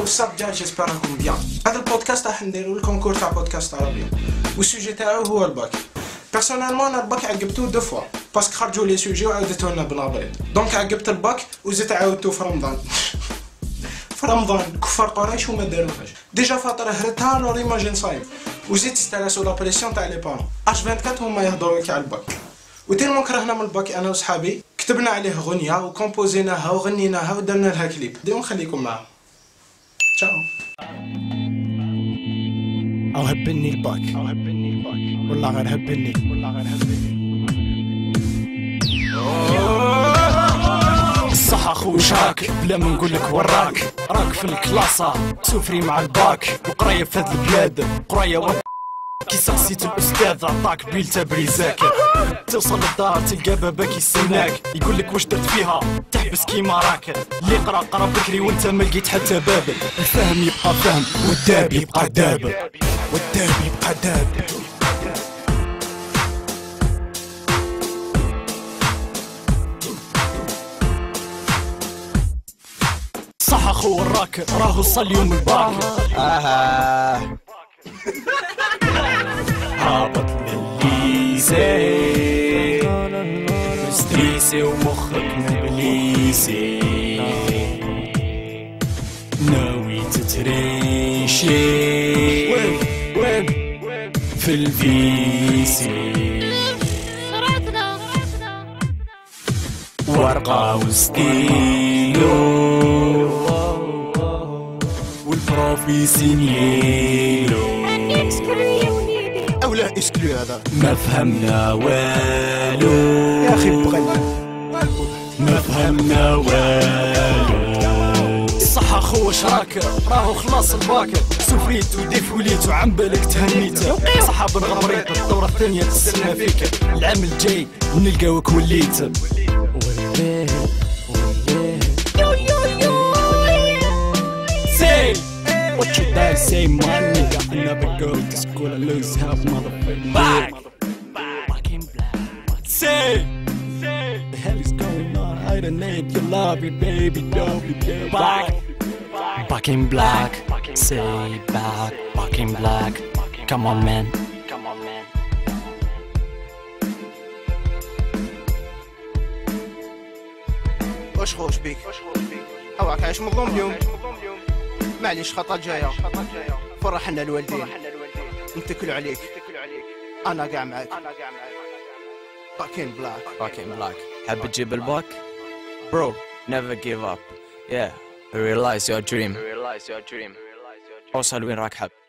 واتساب ديال جيسبر راكم بيان. هذا البودكاست راح نديرو الكونكور تاع بودكاست عربي والسوجي تاعو هو الباك. بيرسونيلمون انا الباك عقبتو دو فوا باسكو خرجوا لي سوجي وعاودتو لنا بنابريل، دونك عقبت الباك وزدت عاودتو في رمضان. في رمضان كفار قريش وما داروهاش ديجا فاطره هرتها لو ريماجين صايم وزيد ستريس ولا بريسيون تاع لي بارون. اش 24 هما يهضروا لك على الباك وتيرمون كرهنا من الباك انا وصحابي كتبنا عليه غنيه وكومبوزيناها وغنيناها ودرنا لها كليب. ديما نخليكم معاه. تشاو. او هبني الباك والله غير هبني الصح اخو شراك بلا ما نقولك وراك راك في الكلاسة سوفري مع الباك وقرايه في هاد البلاد قرايه كي سقسيت الاستاذ عطاك بيلتا بريزاك توصل للدار تلقى بابا كيستناك يقولك واش درت فيها تحبس كيما راك اللي قرا بكري وانت ما لقيت حتى باب. الفهم يبقى فهم والداب يبقى داب والداب يبقى داب. صح اخو وراك راهو صل يوم الباك هابط للليسي مستريسي ومخك مبليسي ناوي تتريشي وين في الفيسي ورقة وستيلو والبروفي سينيلو أولا اسكلو هذا ما فهمنا والو يا أخي بغينا ما فهمنا والو. صح أخو واش راك راهو خلاص الباك سفريت وديفوليت وعم بالك تهنيت صحاب غبريت الدورة الثانية تستنى فيك العام الجاي نلقاوك وليت What you dare say, my nigga? I never go to school, I lose half motherfucking back. Fucking black. Say, the hell is going on? I don't need your love, baby, don't be back. Back in black. Say back. Back in black. Come on, man. Come on, man. واش خوش بيك؟ هواك عايش مظلوم اليوم. معليش خطأ جاية فرحنا الوالدين نتكلوا عليك أنا قاع معاك باكين بلاك حاب تجيب الباك؟ Bro, never give up. Yeah, realize your dream. اوصل وين راك حاب.